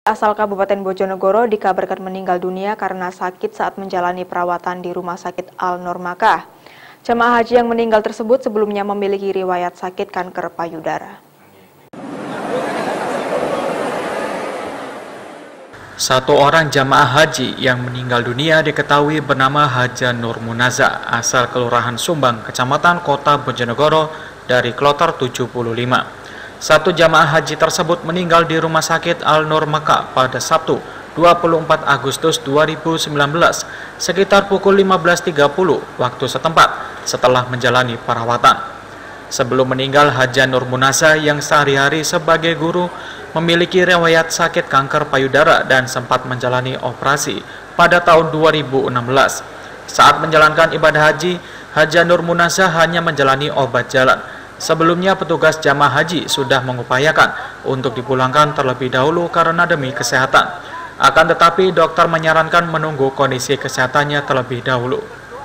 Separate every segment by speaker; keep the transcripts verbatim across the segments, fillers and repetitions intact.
Speaker 1: Asal Kabupaten Bojonegoro dikabarkan meninggal dunia karena sakit saat menjalani perawatan di Rumah Sakit Al-Nur Makkah. Jemaah haji yang meninggal tersebut sebelumnya memiliki riwayat sakit kanker payudara.
Speaker 2: Satu orang jamaah haji yang meninggal dunia diketahui bernama Haja Nur Munaza, asal Kelurahan Sumbang, Kecamatan Kota Bojonegoro dari Kloter tujuh puluh lima. Satu jamaah haji tersebut meninggal di Rumah Sakit Al-Nur Makkah pada Sabtu, dua puluh empat Agustus dua ribu sembilan belas, sekitar pukul lima belas tiga puluh waktu setempat setelah menjalani perawatan. Sebelum meninggal, Haja Nur Munaza yang sehari-hari sebagai guru memiliki riwayat sakit kanker payudara dan sempat menjalani operasi pada tahun dua ribu enam belas. Saat menjalankan ibadah haji, Haja Nur Munaza hanya menjalani obat jalan. Sebelumnya petugas jamaah haji sudah mengupayakan untuk dipulangkan terlebih dahulu karena demi kesehatan. Akan tetapi dokter menyarankan menunggu kondisi kesehatannya terlebih dahulu.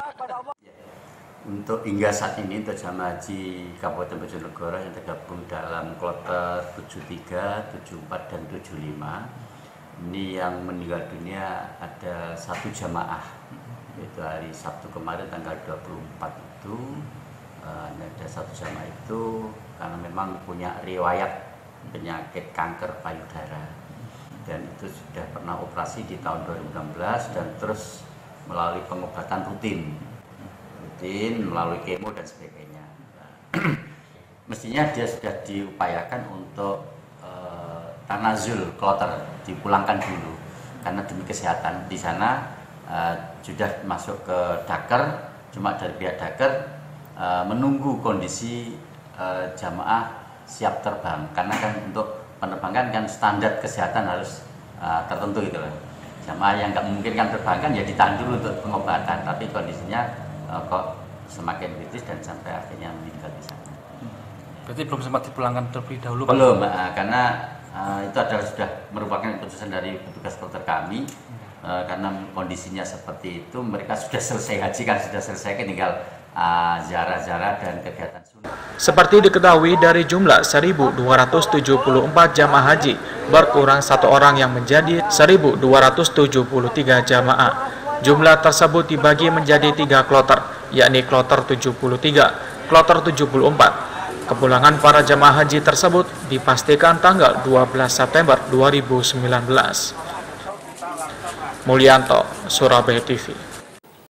Speaker 3: Untuk hingga saat ini untuk jamaah haji Kabupaten Bojonegoro yang tergabung dalam kloter tujuh puluh tiga, tujuh puluh empat, dan tujuh puluh lima, ini yang meninggal dunia ada satu jamaah, yaitu hari Sabtu kemarin tanggal dua puluh empat itu. Uh, ada satu jamaah itu karena memang punya riwayat penyakit kanker payudara dan itu sudah pernah operasi di tahun dua ribu enam belas dan terus melalui pengobatan rutin rutin melalui kemo dan sebagainya. Mestinya dia sudah diupayakan untuk uh, tanazul kloter, dipulangkan dulu karena demi kesehatan. Di sana uh, sudah masuk ke daker, cuma dari pihak daker Uh, menunggu kondisi uh, jamaah siap terbang karena kan untuk penerbangan kan standar kesehatan harus uh, tertentu gitu loh. Jamaah yang nggak memungkinkan terbang kan ya ditahan dulu untuk pengobatan, tapi kondisinya uh, kok semakin kritis dan sampai akhirnya meninggal di sana.
Speaker 2: Berarti belum sempat dipulangkan terlebih dahulu?
Speaker 3: Belum, uh, karena uh, itu adalah sudah merupakan keputusan dari petugas kloter kami. Uh, karena kondisinya seperti itu, mereka sudah selesai haji kan sudah selesai, tinggal ziarah-ziarah dan kegiatan sunnah.
Speaker 2: Seperti diketahui dari jumlah seribu dua ratus tujuh puluh empat jamaah haji, berkurang satu orang yang menjadi seribu dua ratus tujuh puluh tiga jamaah. Jumlah tersebut dibagi menjadi tiga kloter, yakni kloter tujuh puluh tiga, kloter tujuh puluh empat. Kepulangan para jamaah haji tersebut dipastikan tanggal dua belas September dua ribu sembilan belas. Mulyanto, Surabaya T V.